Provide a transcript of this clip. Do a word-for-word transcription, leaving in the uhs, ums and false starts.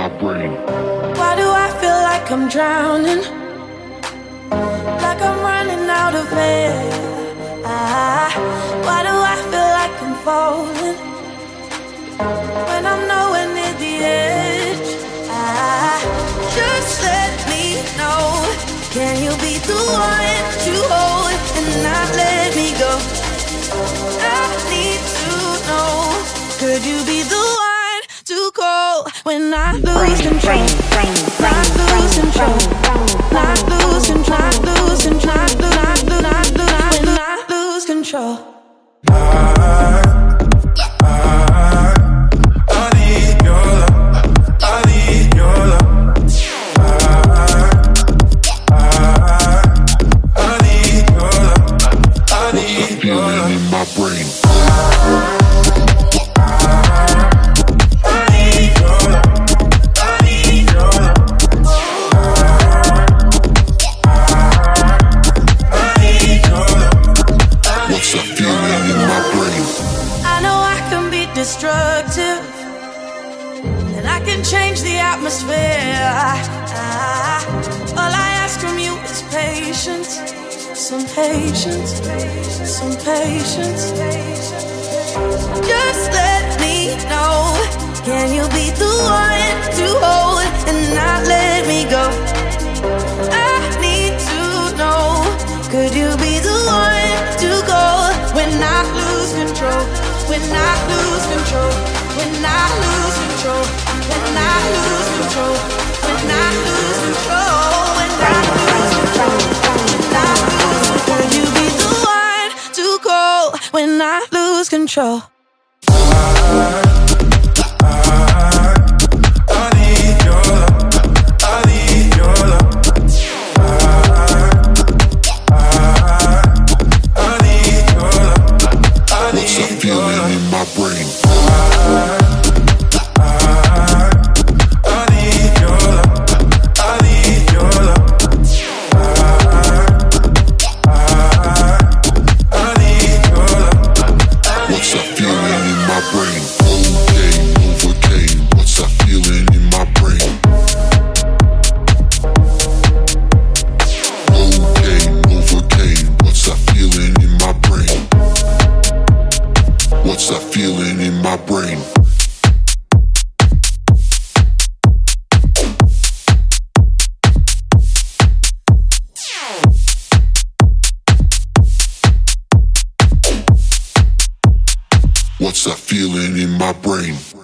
my brain. Why do I feel like I'm drowning? Like I'm running out of air. Ah, why do I feel like I'm falling when I'm nowhere near the edge? Ah, just let me know. Can you be the one to hold and not let me go? I need to know. Could you be the one to call when I lose control? Not lose control. Not lose control. Not lose control. Not lose, not lose, not lose, when I lose control. I, I, I need your love. I need your love. I, I, I need your love. I need your love. In my brain. Destructive, and I can change the atmosphere. I, I, all I ask from you is patience, some patience, some patience. Just let me know. Can you be the one to hold and not let me go? I need to know. Could you be the one to go when I lose control? When I lose control, when I lose control, when I lose control, when I lose control, when I lose control, when I lose control. Could you be the one to call when I lose control? I, I, I need your love. I need your love. I, I, I need your love. I need your love. In my brain. I, I, I need your love. I need your love. I, I, I need your love. What's that feeling in my brain? Overcame, overcame. What's that feeling in my brain? Overcame, overcame. What's that feeling in my brain? What's that feeling in my brain? What's that feeling in my brain?